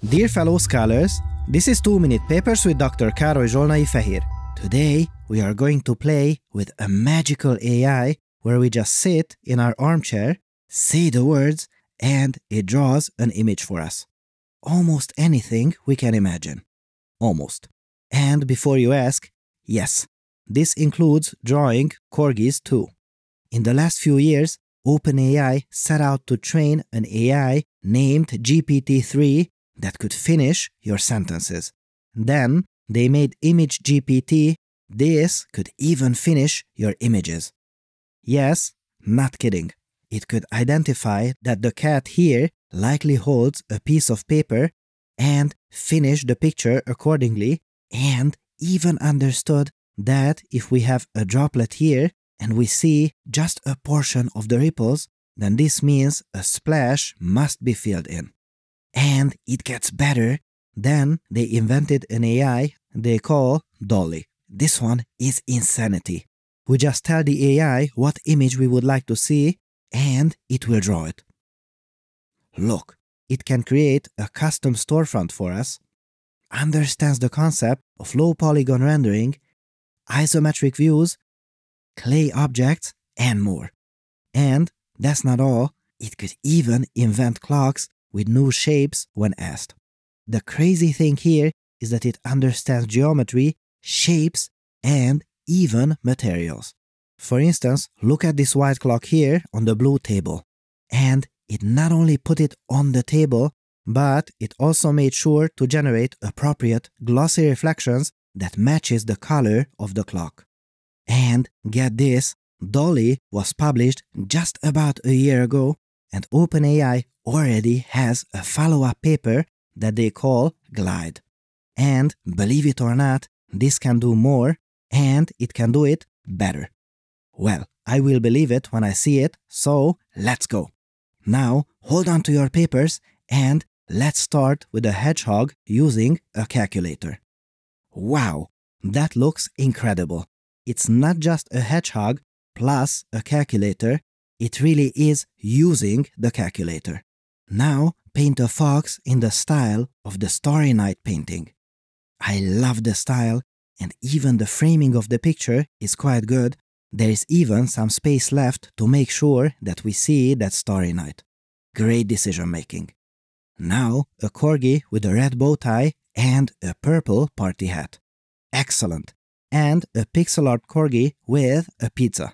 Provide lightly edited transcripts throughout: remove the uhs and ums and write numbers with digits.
Dear fellow scholars, this is 2-Minute Papers with Dr. Károly Zsolnai Fehér. Today, we are going to play with a magical AI where we just sit in our armchair, say the words, and it draws an image for us. Almost anything we can imagine. Almost. And before you ask, yes, this includes drawing corgis too. In the last few years, OpenAI set out to train an AI named GPT-3 that could finish your sentences. Then they made ImageGPT. This could even finish your images. Yes, not kidding. It could identify that the cat here likely holds a piece of paper and finish the picture accordingly, and even understood that if we have a droplet here and we see just a portion of the ripples, then this means a splash must be filled in. And it gets better. Then they invented an AI they call DALL-E. This one is insanity. We just tell the AI what image we would like to see and it will draw it. Look, it can create a custom storefront for us, understands the concept of low polygon rendering, isometric views, clay objects, and more. And that's not all, it could even invent clocks with new shapes when asked. The crazy thing here is that it understands geometry, shapes, and even materials. For instance, look at this white clock here on the blue table. And it not only put it on the table, but it also made sure to generate appropriate glossy reflections that matches the color of the clock. And get this, DALL-E was published just about a year ago, and OpenAI already has a follow-up paper that they call Glide. And believe it or not, this can do more, and it can do it better. Well, I will believe it when I see it, so let's go. Now, hold on to your papers, and let's start with a hedgehog using a calculator. Wow, that looks incredible. It's not just a hedgehog plus a calculator, it really is using the calculator. Now, paint a fox in the style of the Starry Night painting. I love the style, and even the framing of the picture is quite good. There is even some space left to make sure that we see that starry night. Great decision making. Now, a corgi with a red bow tie and a purple party hat. Excellent. And a pixel art corgi with a pizza.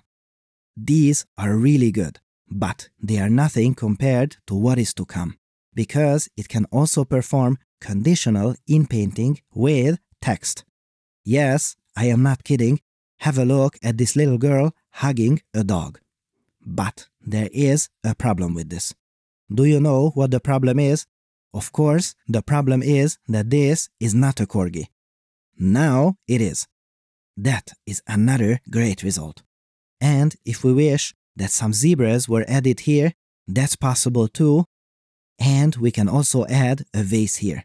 These are really good, but they are nothing compared to what is to come, because it can also perform conditional inpainting with text. Yes, I am not kidding. Have a look at this little girl hugging a dog. But there is a problem with this. Do you know what the problem is? Of course, the problem is that this is not a corgi. Now it is. That is another great result. And if we wish that some zebras were added here, that's possible too. And we can also add a vase here.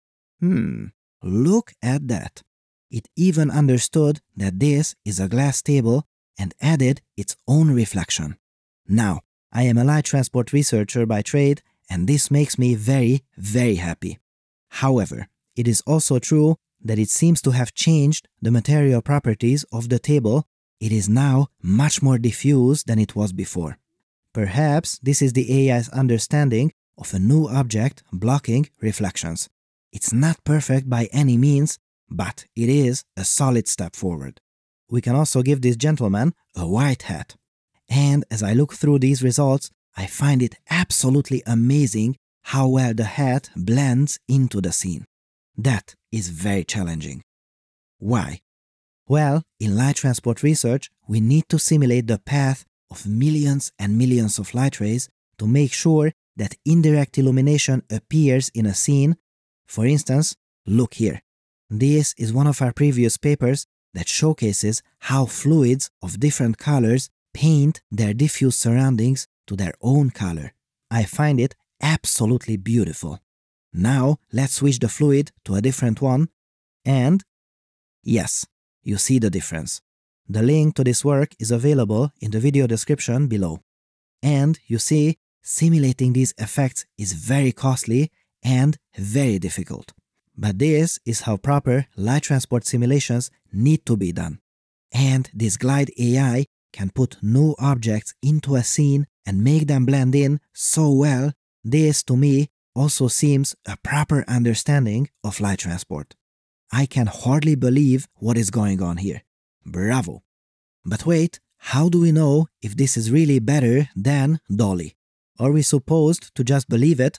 Look at that. It even understood that this is a glass table and added its own reflection. Now, I am a light transport researcher by trade, and this makes me very, very happy. However, it is also true that it seems to have changed the material properties of the table. It is now much more diffuse than it was before. Perhaps this is the AI's understanding of a new object blocking reflections. It's not perfect by any means, but it is a solid step forward. We can also give this gentleman a white hat. And as I look through these results, I find it absolutely amazing how well the hat blends into the scene. That is very challenging. Why? Well, in light transport research, we need to simulate the path of millions and millions of light rays to make sure that indirect illumination appears in a scene. For instance, look here. This is one of our previous papers that showcases how fluids of different colors paint their diffuse surroundings to their own color. I find it absolutely beautiful. Now let's switch the fluid to a different one, and yes, you see the difference. The link to this work is available in the video description below. And you see, simulating these effects is very costly and very difficult. But this is how proper light transport simulations need to be done. And this Glide AI can put new objects into a scene and make them blend in so well. This, to me, also seems a proper understanding of light transport. I can hardly believe what is going on here. Bravo! But wait, how do we know if this is really better than DALL-E? Are we supposed to just believe it?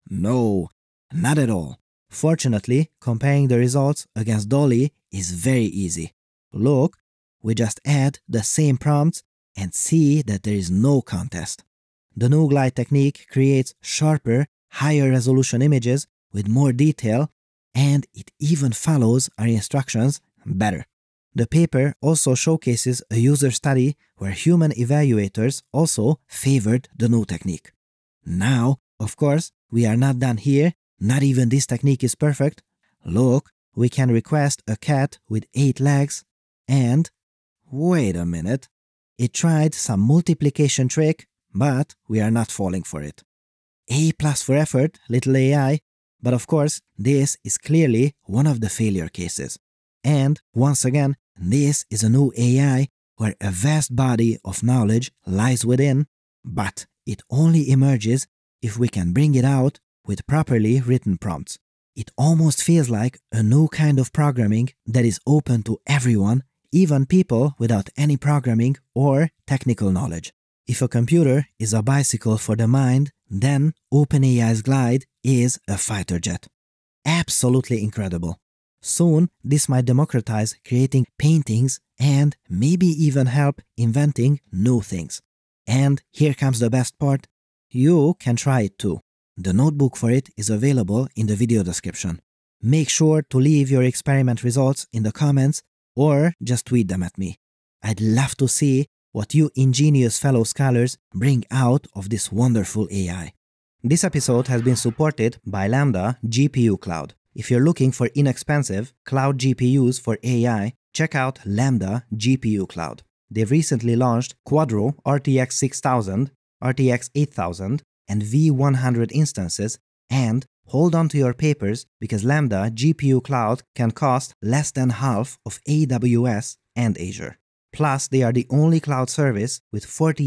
No, not at all. Fortunately, comparing the results against DALL-E is very easy. Look, we just add the same prompts and see that there is no contest. The new Glide technique creates sharper, higher resolution images with more detail, and it even follows our instructions better. The paper also showcases a user study where human evaluators also favored the new technique. Now, of course, we are not done here. Not even this technique is perfect. Look, we can request a cat with 8 legs and… wait a minute. It tried some multiplication trick, but we are not falling for it. A+ for effort, little AI, but of course, this is clearly one of the failure cases. And once again, this is a new AI where a vast body of knowledge lies within, but it only emerges if we can bring it out with properly written prompts. It almost feels like a new kind of programming that is open to everyone, even people without any programming or technical knowledge. If a computer is a bicycle for the mind, then OpenAI's Glide is a fighter jet. Absolutely incredible. Soon, this might democratize creating paintings and maybe even help inventing new things. And here comes the best part. You can try it too. The notebook for it is available in the video description. Make sure to leave your experiment results in the comments or just tweet them at me. I'd love to see what you ingenious fellow scholars bring out of this wonderful AI. This episode has been supported by Lambda GPU Cloud. If you're looking for inexpensive cloud GPUs for AI, check out Lambda GPU Cloud. They've recently launched Quadro RTX 6000, RTX 8000, and V100 instances, and hold on to your papers because Lambda GPU Cloud can cost less than half of AWS and Azure. Plus, they are the only cloud service with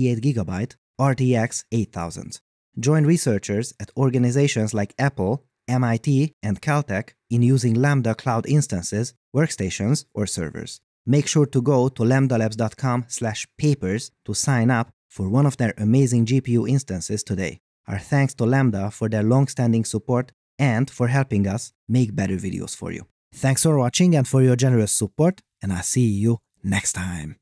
48GB RTX 8000. Join researchers at organizations like Apple, MIT, and Caltech in using Lambda cloud instances, workstations, or servers. Make sure to go to lambdalabs.com/papers to sign up for one of their amazing GPU instances today. Our thanks to Lambda for their long-standing support and for helping us make better videos for you. Thanks for watching and for your generous support, and I'll see you next time.